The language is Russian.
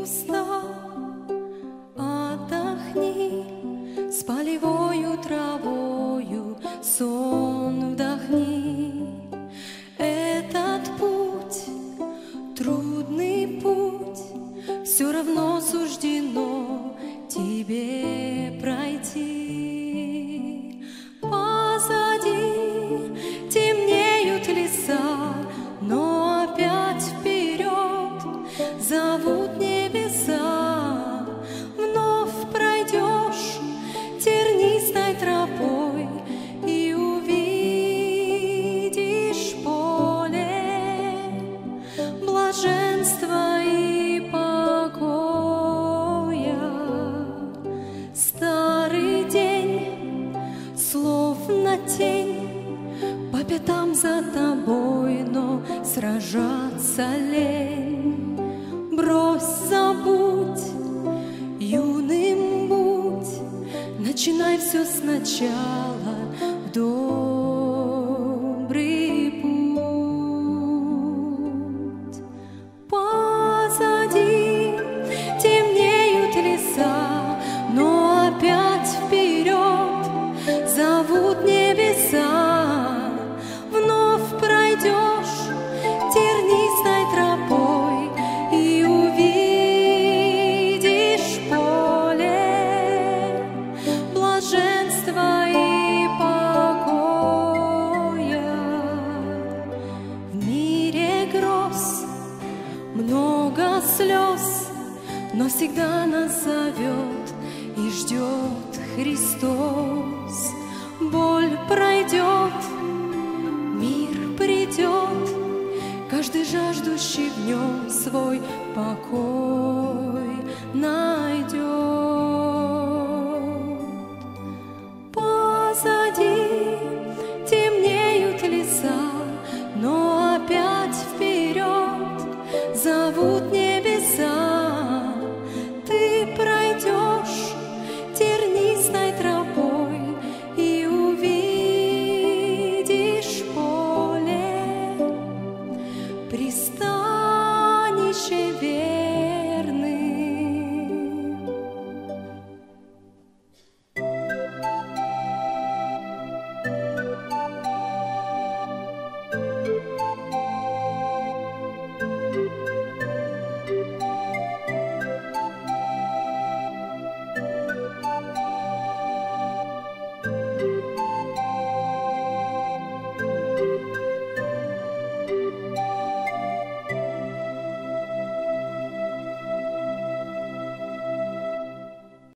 устал, отдохни, с полевою травою сон вдохни. Этот путь, трудный путь, все равно суждено тебе пройти. Позади темнеют леса, но опять вперед зовут небеса. Вновь пройдешь тернистой тропой и увидишь поле блаженства и покоя. Старый день, словно тень, по пятам за тобой, но сражаться лень. Брось, забудь, юным будь, начинай все сначала в добрый путь. Позади темнеют леса, но опять вперед зовут небеса. Вновь пройдешь тернистой тропой и увидишь поле блаженства и покоя. В мире гроз много слез, но всегда нас зовет и ждет Христос. Боль пройдет, мир придет, каждый жаждущий в нем свой покой найдет.